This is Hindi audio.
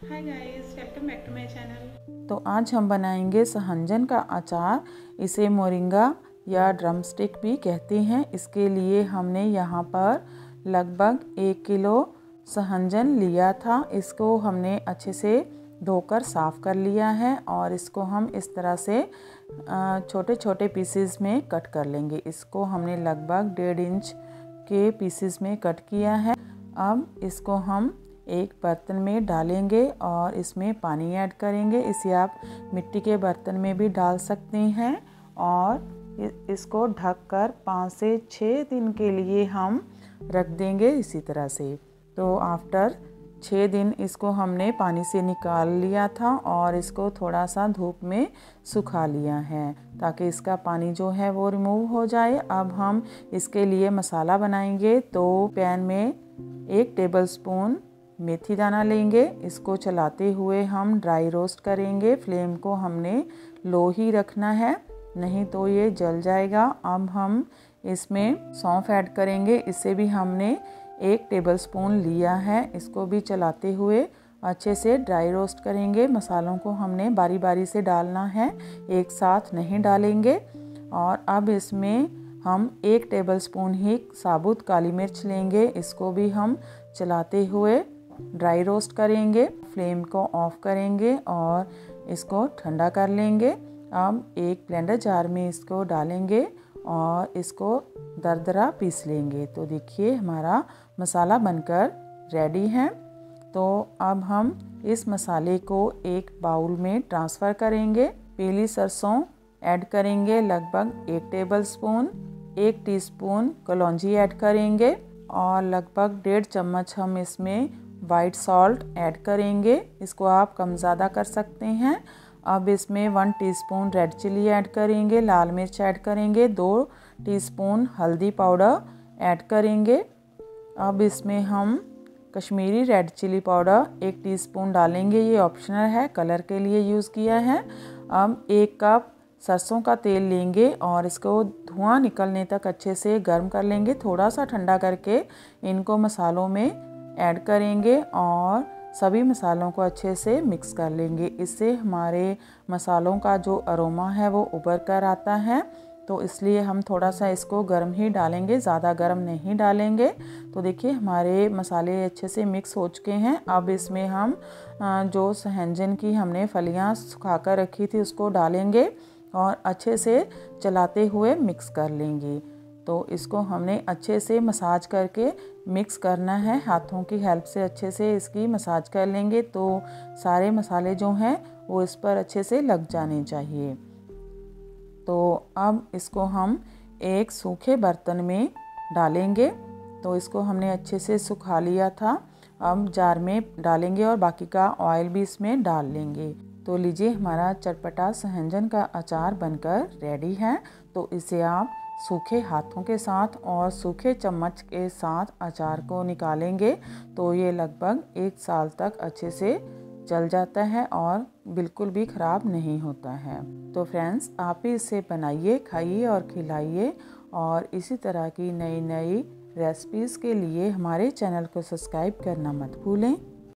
Hi guys, welcome back to my channel. तो आज हम बनाएंगे सहंजन का अचार। इसे मोरिंगा या ड्रम स्टिक भी कहते हैं। इसके लिए हमने यहाँ पर लगभग 1 किलो सहंजन लिया था। इसको हमने अच्छे से धोकर साफ़ कर लिया है और इसको हम इस तरह से छोटे छोटे पीसेस में कट कर लेंगे। इसको हमने लगभग 1.5 इंच के पीसेस में कट किया है। अब इसको हम एक बर्तन में डालेंगे और इसमें पानी ऐड करेंगे। इसे आप मिट्टी के बर्तन में भी डाल सकते हैं और इसको ढककर 5 से 6 दिन के लिए हम रख देंगे इसी तरह से। तो आफ्टर 6 दिन इसको हमने पानी से निकाल लिया था और इसको थोड़ा सा धूप में सुखा लिया है ताकि इसका पानी जो है वो रिमूव हो जाए। अब हम इसके लिए मसाला बनाएंगे। तो पैन में 1 टेबलस्पून मेथी दाना लेंगे। इसको चलाते हुए हम ड्राई रोस्ट करेंगे। फ्लेम को हमने लो ही रखना है, नहीं तो ये जल जाएगा। अब हम इसमें सौंफ ऐड करेंगे। इसे भी हमने 1 टेबलस्पून लिया है। इसको भी चलाते हुए अच्छे से ड्राई रोस्ट करेंगे। मसालों को हमने बारी बारी से डालना है, एक साथ नहीं डालेंगे। और अब इसमें हम 1 टेबलस्पून ही साबुत काली मिर्च लेंगे। इसको भी हम चलाते हुए ड्राई रोस्ट करेंगे। फ्लेम को ऑफ करेंगे और इसको ठंडा कर लेंगे। अब एक ब्लेंडर जार में इसको डालेंगे और इसको दरदरा पीस लेंगे। तो देखिए हमारा मसाला बनकर रेडी है। तो अब हम इस मसाले को एक बाउल में ट्रांसफ़र करेंगे। पीली सरसों ऐड करेंगे लगभग 1 टेबलस्पून। 1 टीस्पून कलौंजी ऐड करेंगे और लगभग 1.5 चम्मच हम इसमें वाइट सॉल्ट ऐड करेंगे। इसको आप कम ज़्यादा कर सकते हैं। अब इसमें 1 टीस्पून रेड चिली ऐड करेंगे, लाल मिर्च ऐड करेंगे, 2 टीस्पून हल्दी पाउडर ऐड करेंगे। अब इसमें हम Kashmiri red chilli powder 1 teaspoon डालेंगे। ये ऑप्शनल है, कलर के लिए यूज़ किया है। अब 1 कप सरसों का तेल लेंगे और इसको धुआं निकलने तक अच्छे से गर्म कर लेंगे। थोड़ा सा ठंडा करके इनको मसालों में ऐड करेंगे और सभी मसालों को अच्छे से मिक्स कर लेंगे। इससे हमारे मसालों का जो अरोमा है वो उभर कर आता है। तो इसलिए हम थोड़ा सा इसको गर्म ही डालेंगे, ज़्यादा गर्म नहीं डालेंगे। तो देखिए हमारे मसाले अच्छे से मिक्स हो चुके हैं। अब इसमें हम जो सहंजन की हमने फलियां सुखा कर रखी थी उसको डालेंगे और अच्छे से चलाते हुए मिक्स कर लेंगे। तो इसको हमने अच्छे से मसाज करके मिक्स करना है। हाथों की हेल्प से अच्छे से इसकी मसाज कर लेंगे तो सारे मसाले जो हैं वो इस पर अच्छे से लग जाने चाहिए। तो अब इसको हम एक सूखे बर्तन में डालेंगे। तो इसको हमने अच्छे से सुखा लिया था। अब जार में डालेंगे और बाकी का ऑयल भी इसमें डाल लेंगे। तो लीजिए हमारा चटपटा सहंजन का अचार बनकर रेडी है। तो इसे आप सूखे हाथों के साथ और सूखे चम्मच के साथ अचार को निकालेंगे तो ये लगभग 1 साल तक अच्छे से चल जाता है और बिल्कुल भी ख़राब नहीं होता है। तो फ्रेंड्स, आप भी इसे बनाइए, खाइए और खिलाइए। और इसी तरह की नई नई रेसिपीज़ के लिए हमारे चैनल को सब्सक्राइब करना मत भूलें।